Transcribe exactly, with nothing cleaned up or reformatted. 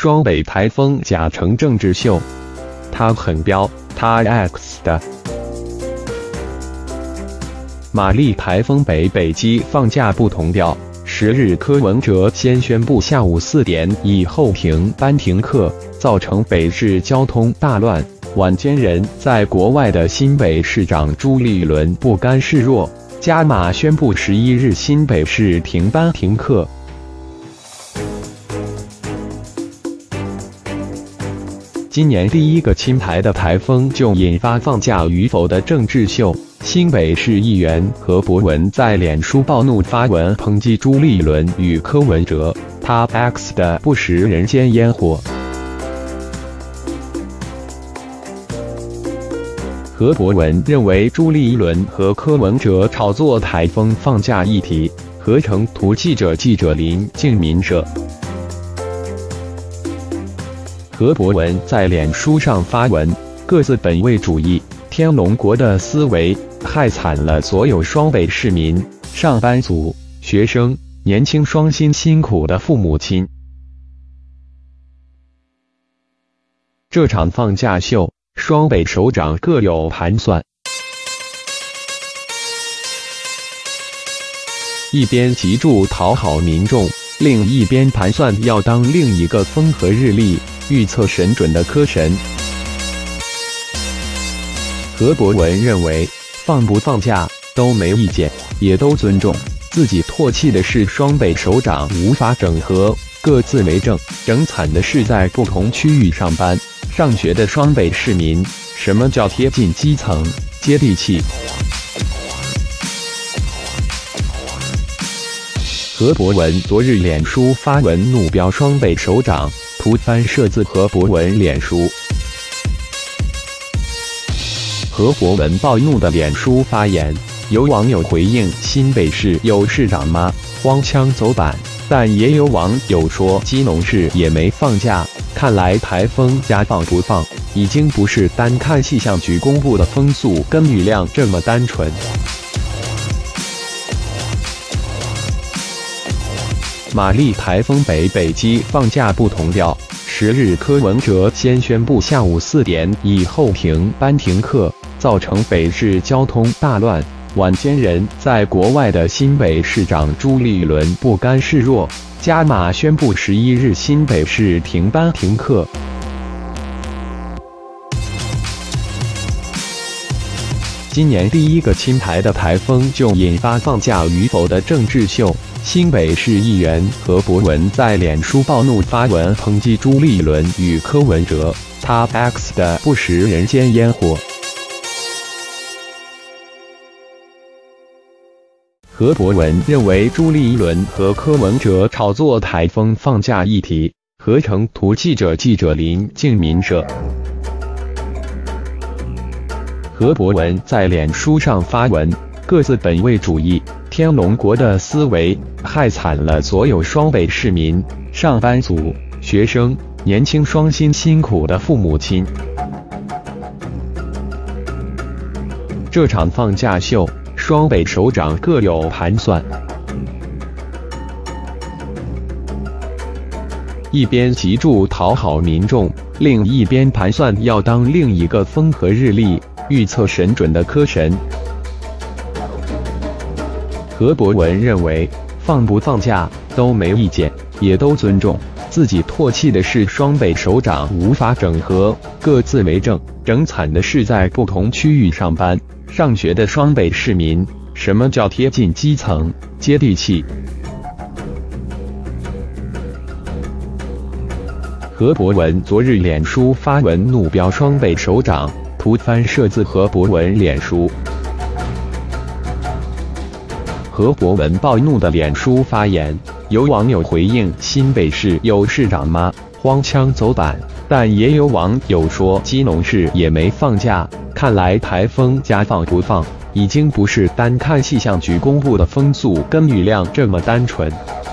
双北台风假成政治秀，他很彪，他 X 的。马丽台风北北基放假不同调，十日柯文哲先宣布下午四点以后停班停课，造成北市交通大乱。晚间人在国外的新北市长朱立伦不甘示弱，加码宣布十一日新北市停班停课。今年第一个侵台的台风就引发放假与否的政治秀。新北市议员何博文在脸书暴怒发文抨击朱立伦与柯文哲，他 X 的不食人间烟火。何博文认为朱立伦和柯文哲炒作台风放假议题，合成图记者记者林敬民社。何博文在脸书上发文，各自本位主义、天龙国的思维，害惨了所有双北市民、上班族、学生、年轻双薪辛苦的父母亲。这场放假秀，双北首长各有盘算，一边急住讨好民众，另一边盘算要当另一个风和日丽、预测神准的科神。何博文认为，放不放假都没意见，也都尊重。自己唾弃的是双北首长无法整合，各自为政，整惨的是在不同区域上班、上学的双北市民。什么叫贴近基层、接地气？何博文昨日脸书发文怒飙双北首长，图翻摄自何博文脸书。何博文暴怒的脸书发言，有网友回应：新北市有市长吗？荒腔走板。但也有网友说基隆市也没放假，看来台风假放不放，已经不是单看气象局公布的风速跟雨量这么单纯。马丽台风北北基放假不同调，十日柯文哲先宣布下午四点以后停班停课，造成北市交通大乱。晚间人在国外的新北市长朱立伦不甘示弱，加码宣布十一日新北市停班停课。今年第一个侵台的台风就引发放假与否的政治秀。新北市议员何博文在脸书暴怒发文抨击朱立伦与柯文哲，他 X 的不食人间烟火。何博文认为朱立伦和柯文哲炒作台风放假议题，合成图记者记者林敬民社。何博文在脸书上发文，各自本位主义、天龙国的思维，害惨了所有双北市民、上班族、学生、年轻双薪辛苦的父母亲。这场放假秀，双北首长各有盘算，一边急住讨好民众，另一边盘算要当另一个风和日丽、预测神准的科神。何博文认为，放不放假都没意见，也都尊重。自己唾弃的是双北首长无法整合，各自为政，整惨的是在不同区域上班、上学的双北市民。什么叫贴近基层、接地气？何博文昨日脸书发文怒飙双北首长，图翻摄自何博文脸书。何博文暴怒的脸书发言，有网友回应：新北市有市长吗？荒腔走板。但也有网友说基隆市也没放假，看来台风假放不放，已经不是单看气象局公布的风速跟雨量这么单纯。